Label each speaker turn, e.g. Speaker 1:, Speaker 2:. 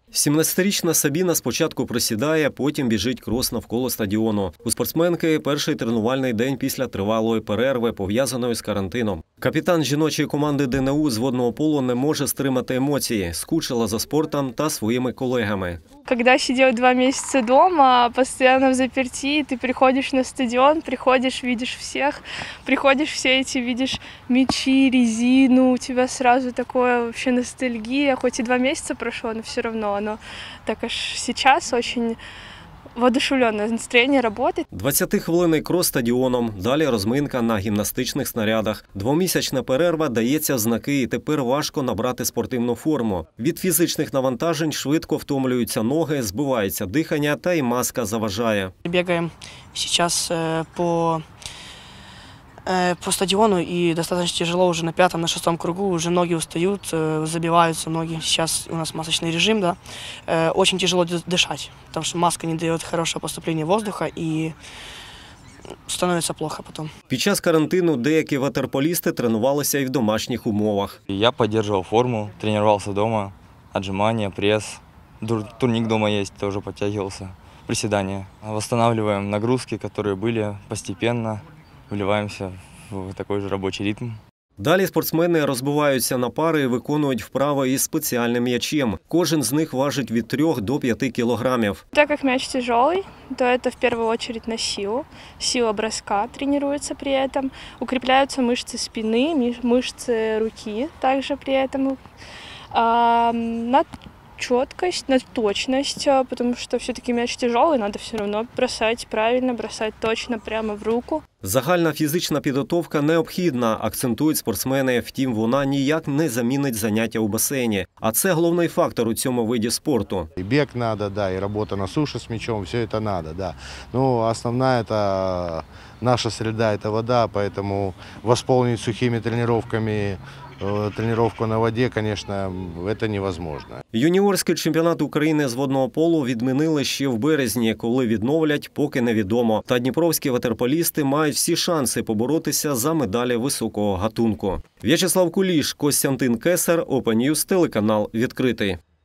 Speaker 1: 17-річна Сабіна спочатку присідає, потім біжить крос навколо стадіону. У спортсменки перший тренувальний день після тривалої перерви, пов'язаної з карантином. Капітан жіночої команди ДНУ з водного полу не може стримати емоції, скучила за спортом та своїми колегами.
Speaker 2: Когда сидел 2 месяца дома, постоянно взаперти, ты приходишь на стадион, приходишь, видишь всех, приходишь все эти, видишь мячи, резину, у тебя сразу такое вообще ностальгия, хоть и 2 месяца прошло, но все равно оно так аж сейчас очень воодушевленное настроение работает.
Speaker 1: 20-хвилинний крос стадіоном, далі розминка на гімнастичних снарядах. 2-місячна перерва дається в знаки, і тепер важко набрати спортивну форму. Від фізичних навантажень швидко втомлюються ноги, збивається дихання та й маска заважає.
Speaker 3: Бігаємо зараз по стадиону, и достаточно тяжело уже на 5-м, на 6-м кругу, уже ноги устают, забиваются ноги. Сейчас у нас масочный режим, да. Очень тяжело дышать, потому что маска не дает хорошего поступления воздуха и становится плохо потом.
Speaker 1: Під час карантину деякі ватерполісти тренувалися і в домашніх умовах.
Speaker 4: Я поддерживал форму, тренировался дома, отжимания, пресс. Турник дома есть, тоже подтягивался, приседания. Восстанавливаем нагрузки, которые были постепенно. Вливаємося в такий же робочий ритм.
Speaker 1: Далі спортсмени розбиваються на пари і виконують вправи із спеціальним м'ячем. Кожен з них важить від 3 до 5 кілограмів.
Speaker 2: Так как мяч тяжелый, то это в первую очередь на силу. Сила броска тренируется при этом. Укрепляются мышцы спины, мышцы руки также при этом. На четкость, на точность, потому что все-таки мяч тяжелый, надо все равно бросать правильно, бросать точно прямо в руку.
Speaker 1: Загальна фізична підготовка необхідна, акцентують спортсмени. Втім, вона ніяк не замінить заняття у басейні. А це головний фактор у цьому виді спорту.
Speaker 5: І біг треба, да, і робота на суші з м'ячом, все це треба, да. Ну, основна це наша среда, це вода, тому восполнити сухими тренуваннями тренировку на воді, звісно, це невозможно.
Speaker 1: Юніорський чемпіонат України з водного полу відмінили ще в березні. Коли відновлять, поки невідомо. Та дніпровські ватерполісти мають всі шанси поборотися за медалі високого гатунку. В'ячеслав Куліш, Костянтин Кесар, Open News, телеканал «Відкритий».